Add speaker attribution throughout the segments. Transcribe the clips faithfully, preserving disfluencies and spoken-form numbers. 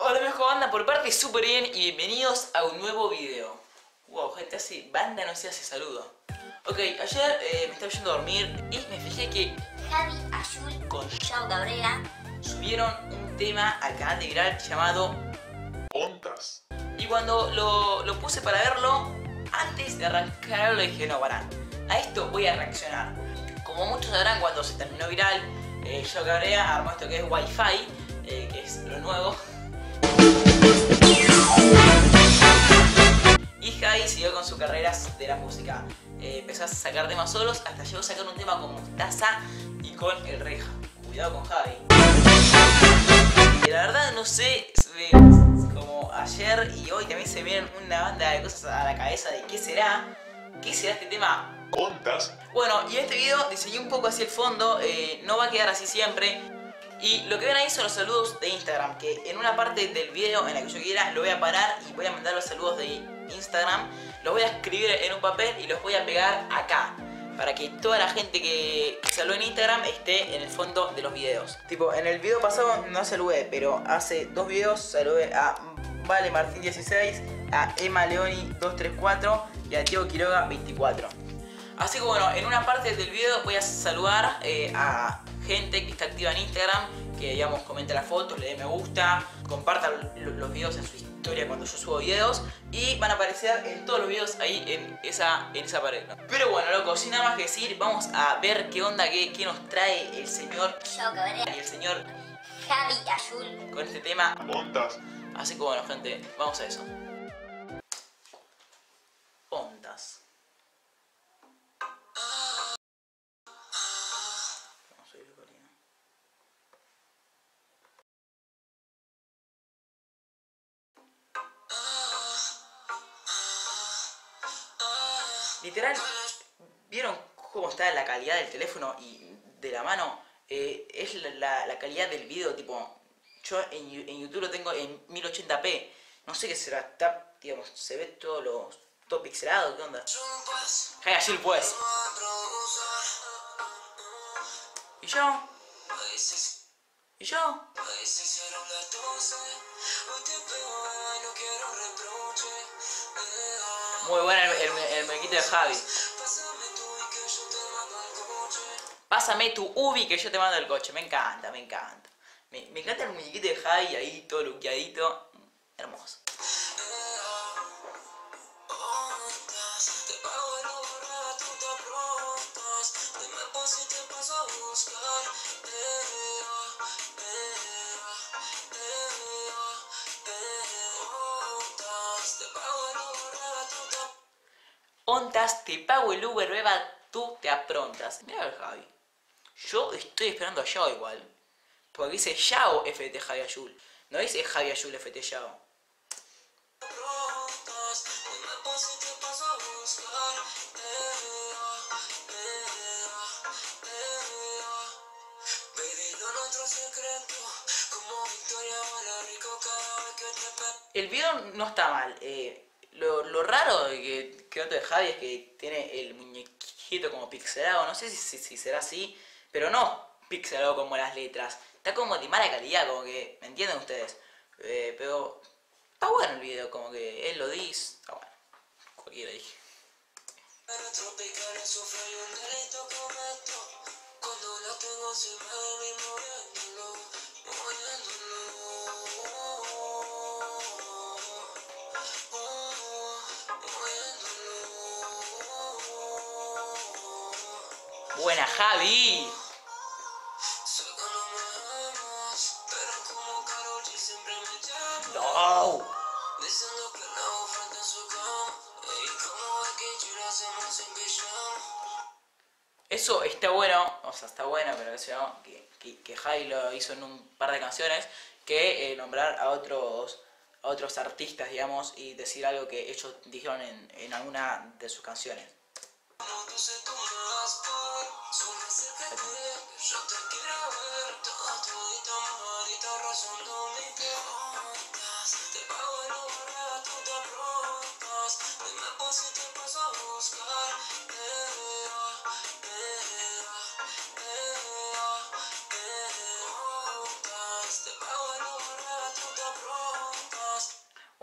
Speaker 1: Hola amigos, ¿cómo andan? Por parte súper bien y bienvenidos a un nuevo video. Wow, gente, hace banda no se hace saludo. Ok, ayer eh, me estaba yendo a dormir y me fijé que
Speaker 2: Javi, Azul,
Speaker 1: con
Speaker 2: Yao Cabrera
Speaker 1: subieron un tema al canal de Viral llamado
Speaker 3: Ontas.
Speaker 1: Y cuando lo, lo puse para verlo, antes de arrancar lo dije, no, pará, a esto voy a reaccionar. Como muchos sabrán, cuando se terminó Viral, eh, Yao Cabrera armó esto que es Wi-Fi, eh, que es lo nuevo. Y Javi siguió con su carrera de la música. Eh, empezó a sacar temas solos, hasta llegó a sacar un tema con Mostaza y con El Reja. Cuidado con Javi. Y la verdad no sé, como ayer y hoy también se vienen una banda de cosas a la cabeza de qué será, qué será este tema.
Speaker 3: Ontas.
Speaker 1: Bueno, y en este video diseñé un poco así el fondo, eh, no va a quedar así siempre. Y lo que ven ahí son los saludos de Instagram, que en una parte del video en la que yo quiera lo voy a parar y voy a mandar los saludos de Instagram. Los voy a escribir en un papel y los voy a pegar acá, para que toda la gente que, que saludó en Instagram esté en el fondo de los videos. Tipo, en el video pasado no saludé, pero hace dos videos saludé a Vale Martín dieciséis, a Emma Leoni dos tres cuatro y a Diego Quiroga veinticuatro. Así que bueno, en una parte del video voy a saludar eh, a gente que está activa en Instagram, que digamos comenta las fotos, le dé me gusta, comparta los videos en su historia cuando yo subo videos y van a aparecer en todos los videos ahí en esa, en esa pared, ¿no? Pero bueno, loco, sin nada más que decir, vamos a ver qué onda, qué, qué nos trae el señor
Speaker 2: Yao Cabrera
Speaker 1: y el señor
Speaker 2: Javi, Azul.
Speaker 1: con este tema.
Speaker 3: Ontas.
Speaker 1: Así que bueno, gente, vamos a eso. Ontas. Literal, ¿vieron cómo está la calidad del teléfono y de la mano? Eh, es la, la, la calidad del video, tipo, yo en, en YouTube lo tengo en mil ochenta p. No sé qué será, está, digamos, se ve todo lo todo pixelado, ¿qué onda? Hey, así pues. ¿Y yo? ¿Y yo? Muy bueno el, el, el mequito de Javi. Pásame tu ubi que yo te mando el coche. Me encanta, me encanta. Me, me encanta el muñequito de Javi ahí, todo luqueadito. Hermoso. Ontas, te pago el Uber, beba, tú te aprontas. Mira el Javi. Yo estoy esperando a Yao igual. Porque dice Yao F T Javi Azul. No dice Javi Azul F T Yao. El video no está mal. Eh, lo, lo raro de que, que noto de Javi es que tiene el muñequito como pixelado. No sé si, si, si será así, pero no pixelado como las letras. Está como de mala calidad, como que, ¿me entienden ustedes? Eh, pero está bueno el video, como que él lo dice. Está bueno, cualquiera dije. Buena, Javi. No. Eso está bueno, o sea, está bueno, pero que, sea, que, que, que Javi lo hizo en un par de canciones, que eh, nombrar a otros, a otros artistas, digamos, y decir algo que ellos dijeron en, en alguna de sus canciones.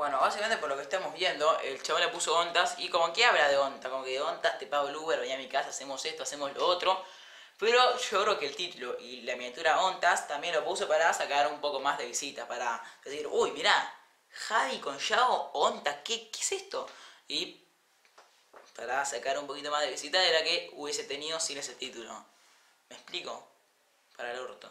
Speaker 1: Bueno, básicamente por lo que estamos viendo, el chabón le puso ontas y como que habla de ontas, como que de ontas te pago el Uber, vení a mi casa, hacemos esto, hacemos lo otro. Pero yo creo que el título y la miniatura ontas también lo puso para sacar un poco más de visitas, para decir, uy, mirá, Javi con Yao, ontas, ¿qué, ¿qué es esto? Y para sacar un poquito más de visitas de la que hubiese tenido sin ese título. ¿Me explico? Para el orto.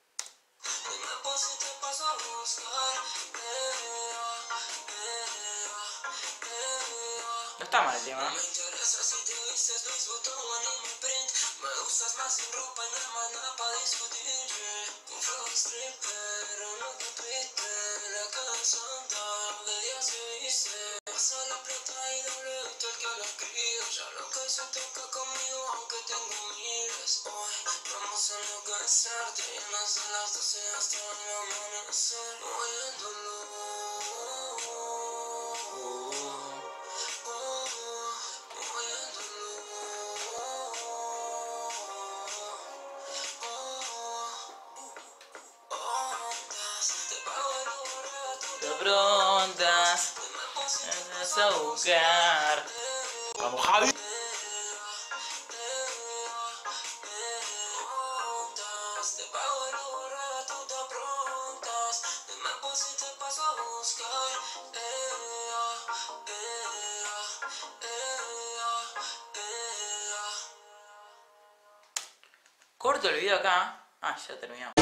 Speaker 1: No está mal el tema, ¿no?
Speaker 4: Me gustas más sin ropa y no hay más nada para discutir. Un flow stripper, no te Twitter. La cansada de día se viste. Pasa la plata y doble todo el que la escribe. Ya lo que se toca conmigo aunque tengo miles. Hoy vamos a enloquecerte. Llenas de las doce hasta el amanecer. Moviéndolo.
Speaker 1: Prontas, vas a buscar.
Speaker 3: Vamos, Javi.
Speaker 1: Corto el video acá. Ah, ya terminó.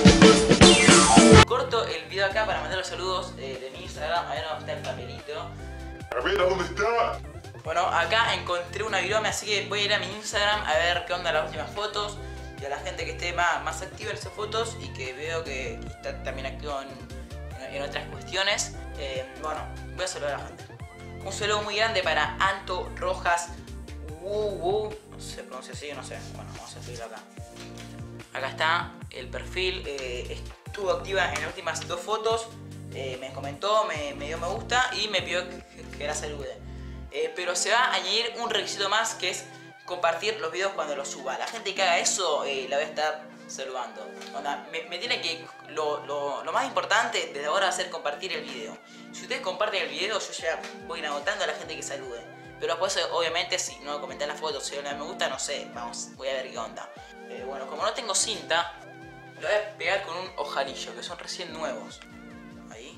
Speaker 1: Corto el video acá para mandar los saludos eh, de mi Instagram. A ver dónde está el papelito.
Speaker 3: A ver, ¿a dónde está?
Speaker 1: Bueno, acá encontré una virome, así que voy a ir a mi Instagram a ver qué onda las últimas fotos. Y a la gente que esté más, más activa en esas fotos y que veo que, que está también activo en, en, en otras cuestiones. Eh, bueno, voy a saludar a la gente. Un saludo muy grande para Anto Rojas. Wu, wu. No se pronuncia así, no sé. Bueno, vamos a subirlo acá. Acá está el perfil. Eh, estuvo activa en las últimas dos fotos. Eh, me comentó, me, me dio me gusta y me pidió que, que la salude. Eh, pero se va a añadir un requisito más, que es compartir los videos cuando los suba. La gente que haga eso eh, la voy a estar saludando. Onda, me, me tiene que... Lo, lo, lo más importante desde ahora va a ser compartir el video. Si ustedes comparten el video, yo ya voy a ir agotando a la gente que salude. Pero después, obviamente, si no comentan las fotos, si no me gusta, no sé, vamos, voy a ver qué onda. Eh, bueno, como no tengo cinta, lo voy a pegar con un ojalillo, que son recién nuevos. Ahí.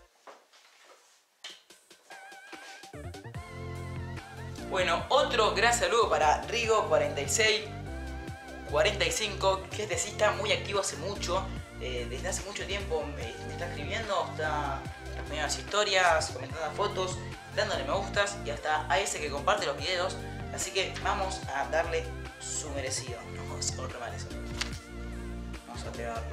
Speaker 1: Bueno, otro gran saludo para Rigo cuarenta y seis cuarenta y cinco, que este sí está muy activo hace mucho. Eh, desde hace mucho tiempo me, me está escribiendo, está respondiendo las historias, comentando las fotos, dándole me gustas y hasta a ese que comparte los videos. Así que vamos a darle su merecido. No, vamos a otro mal eso. Vamos a pegarlo.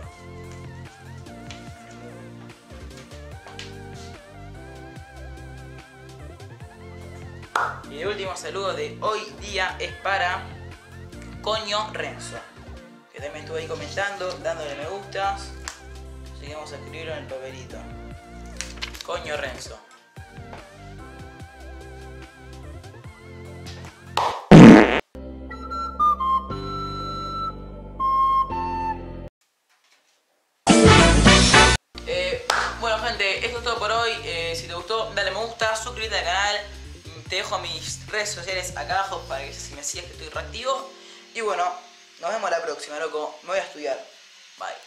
Speaker 1: Y el último saludo de hoy día es para Coño Renzo, que también estuve ahí comentando, dándole me gustas. Así que vamos a escribirlo en el papelito. Coño Renzo. Eh, bueno gente, esto es todo por hoy. Eh, si te gustó, dale me gusta, suscríbete al canal. Te dejo mis redes sociales acá abajo para que si me sigas, que estoy reactivo. Y bueno, nos vemos la próxima, loco. Me voy a estudiar. Bye.